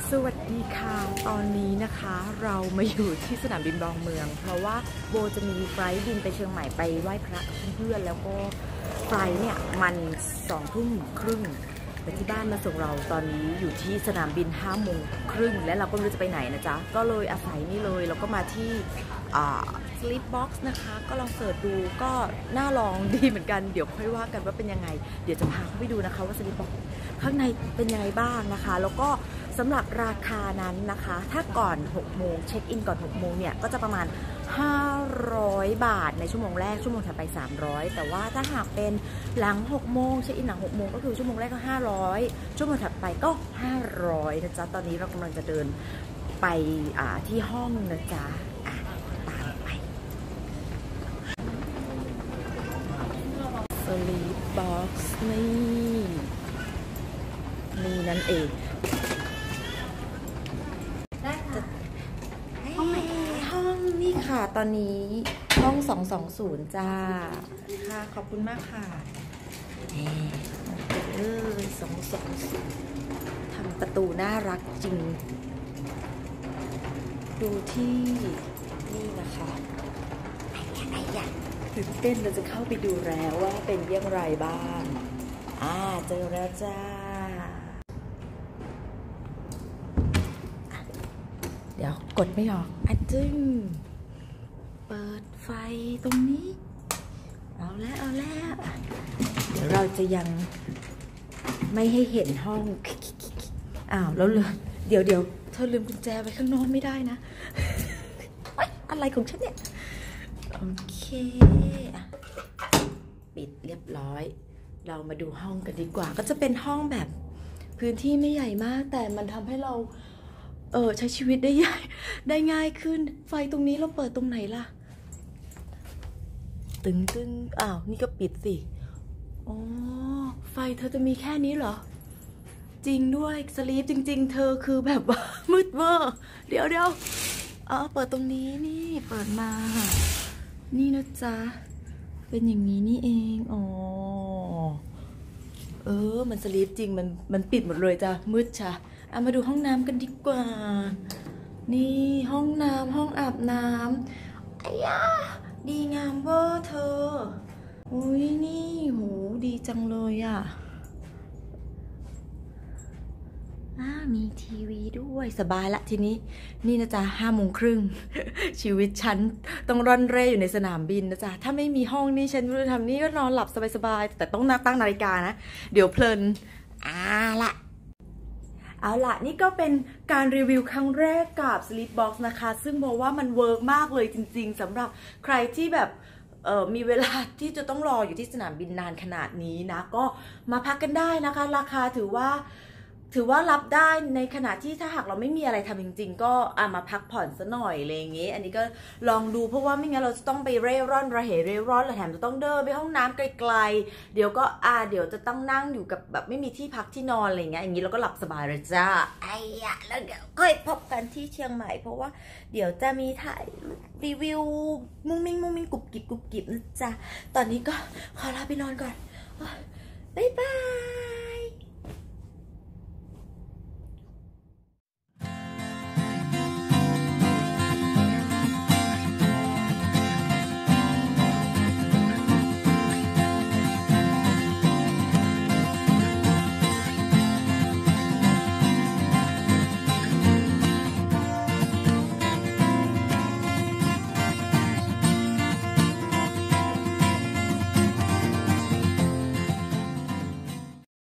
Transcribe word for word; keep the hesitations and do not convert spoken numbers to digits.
สวัสดีค่ะตอนนี้นะคะเรามาอยู่ที่สนามบินดอนเมืองเพราะว่าโบจะมีไฟล์บินไปเชียงใหม่ไปไหว้พระเพื่อนแล้วก็ไฟล์เนี่ยมันสองทุ่มครึ่งแต่ที่บ้านมาส่งเราตอนนี้อยู่ที่สนามบินห้าโมงครึ่งและเราก็ไม่รู้จะไปไหนนะจ๊ะก็เลยอาศัยนี่เลยแล้วก็มาที่sleep box นะคะก็ลองเสิร์ชดูก็น่าลองดีเหมือนกันเดี๋ยวค่อยว่ากันว่าเป็นยังไงเดี๋ยวจะพาเข้าไปดูนะคะว่า sleep box ข้างในเป็นยังไงบ้างนะคะแล้วก็สำหรับราคานั้นนะคะถ้าก่อนหกโมงเช็คอินก่อนหกโมงเนี่ยก็จะประมาณห้าร้อยบาทในชั่วโมงแรกชั่วโมงถัดไปสามร้อยแต่ว่าถ้าหากเป็นหลังหกโมงเช็คอินหลังหกโมงก็คือชั่วโมงแรกก็ห้าร้อยชั่วโมงถัดไปก็ห้าร้อยนะจ๊ะตอนนี้เรากำลังจะเดินไปที่ห้องนะจ๊ะตามไป Sleep Box นี่นี่นั่นเองห้องไหนห้องนี่ค่ะตอนนี้ห้องสองสองศูนย์จ้าค่ะขอบคุณมากค่ะนี่เออสองสองศูนย์ทำประตูน่ารักจริงดูที่นี่นะคะไอ้ยักษ์ตื่นเต้นเราจะเข้าไปดูแล้วว่าเป็นอย่างไรบ้างอ่าเจอแล้วจ้าเดี๋ยวกดไม่ออกอ่ะจึ้งเปิดไฟตรงนี้เอาแล้วเอาแล้วเดี๋ยวเราจะยังไม่ให้เห็นห้องอ้าวแล้วเลยเดี๋ยวเดี๋ยวเธอลืมกุญแจไว้ข้างนอกไม่ได้นะอะไรของฉันเนี่ยโอเคปิดเรียบร้อยเรามาดูห้องกันดีกว่าก็จะเป็นห้องแบบพื้นที่ไม่ใหญ่มากแต่มันทำให้เราเออใช้ชีวิตได้ใหญ่ได้ง่ายขึ้นไฟตรงนี้เราเปิดตรงไหนล่ะตึงตึงอ้าวนี่ก็ปิดสิอ๋อไฟเธอจะมีแค่นี้เหรอจริงด้วยสลีปจริงๆเธอคือแบบว่ามืดเวอร์เดี๋ยวเดี๋ยวอ๋อเปิดตรงนี้นี่เปิดมานี่นะจ๊ะเป็นอย่างนี้นี่เองอ๋อเออมันสลีปจริงมันมันปิดหมดเลยจ้ะมืดจ้ะเอามาดูห้องน้ำกันดีกว่านี่ห้องน้ำห้องอาบน้ำไอ้ยาดีงามเวอร์เธออุ้ยนี่โหดีจังเลยอ่ะอ่ามีทีวีด้วยสบายละทีนี้นี่นะจ๊ะห้าโมงครึ่งชีวิตฉันต้องร่อนเร่อยู่ในสนามบินนะจ๊ะถ้าไม่มีห้องนี่ฉันไม่รู้จะทำนี่ก็นอนหลับสบายๆแต่ต้องตั้งนาฬิกานะเดี๋ยวเพลินอ่าละเอาล่ะนี่ก็เป็นการรีวิวครั้งแรกกับ Sleep Box นะคะซึ่งบอกว่ามันเวิร์กมากเลยจริงๆสำหรับใครที่แบบเอ่อมีเวลาที่จะต้องรออยู่ที่สนามบินนานขนาดนี้นะก็มาพักกันได้นะคะราคาถือว่าถือว่ารับได้ในขณะที่ถ้าหากเราไม่มีอะไรทำจริงๆก็อ่ะมาพักผ่อนซะหน่อยอะไรอย่างเงี้ยอันนี้ก็ลองดูเพราะว่าไม่งั้นเราจะต้องไปเร่ร่อนระเหเร่ร่อนและแถมจะต้องเดินไปห้องน้ำไกลๆเดี๋ยวก็อ่ะเดี๋ยวจะต้องนั่งอยู่กับแบบไม่มีที่พักที่นอนอะไรอย่างเงี้ยอย่างนี้เราก็หลับสบายเลยจ้าไอ้อะแล้วเดี๋ยวค่อยพบกันที่เชียงใหม่เพราะว่าเดี๋ยวจะมีถ่ายรีวิวมุ้งมิ้งมุ้งมิ้งกุบกิบกุบกิบนะจ๊ะตอนนี้ก็ขอลาไปนอนก่อนบ๊ายบาย